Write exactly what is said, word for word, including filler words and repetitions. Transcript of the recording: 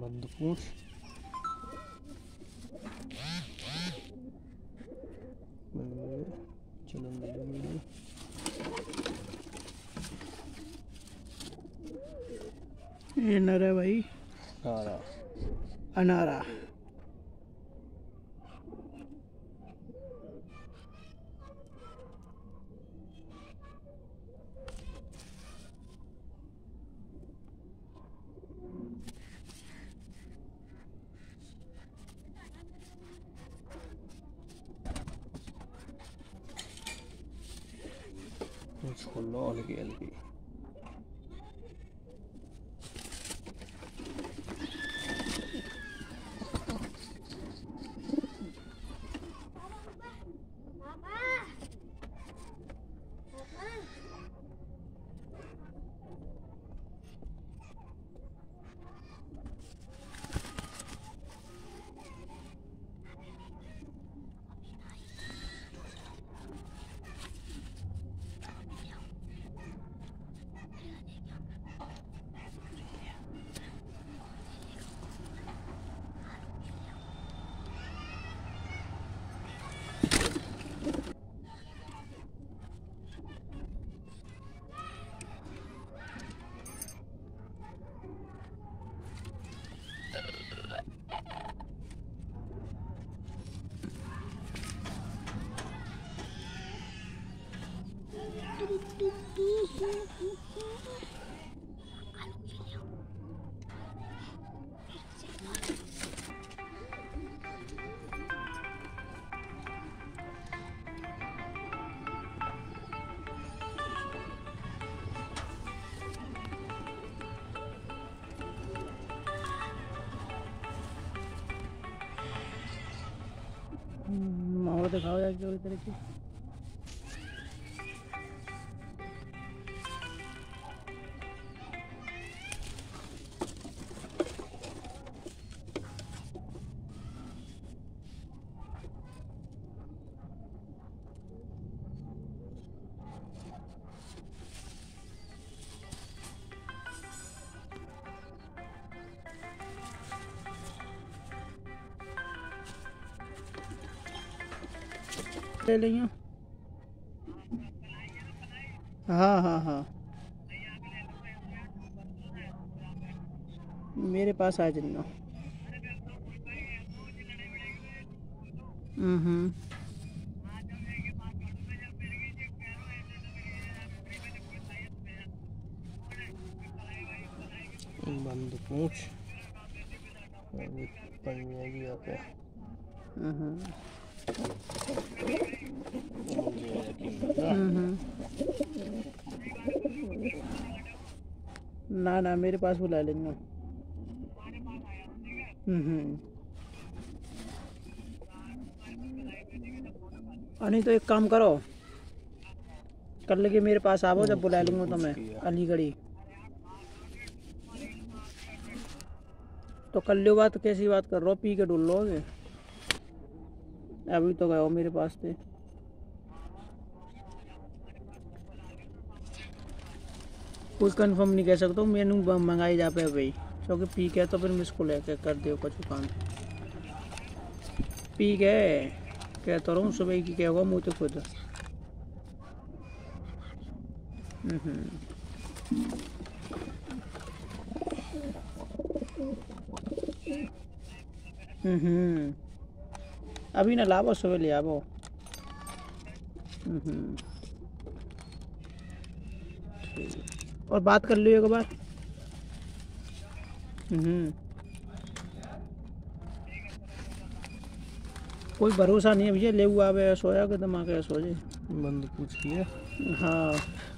बंद पूंछ। ये नर है भाई। नारा अनारा। छोड़ लो हल्की हल्की। माहौल दिखाओ यार जो इधर की। ले लिया। हाँ हाँ हाँ मेरे पास आ जाना। हम्म बंद पूंछ भी आते हैं। ना ना मेरे पास बुला लेंगे। हम्म नहीं तो एक काम करो, कर लेके मेरे पास आओ, जब बुला लूंगा तो मैं अलीगढ़ी। तो कर लो बात, कैसी बात कर रहे हो? पी के डुल लोगे? अभी तो गए हो मेरे पास से। कोई कंफर्म नहीं कह सकता हूँ, मेनू मंगाई जा पे भाई, क्योंकि पी के तो फिर मुझको लेके कर दो कुछ काम। पी के कहता रहा हूँ सुबह की क्या होगा मुँह तो खुद। हम्म अभी ना लाओ, सुबह ले आओ। और बात कर लियो एक बार। हम्म कोई भरोसा नहीं है भैया, ले हुआ आवे सोया के दिमाग है सो जाए। बंद पूछ लिया। हाँ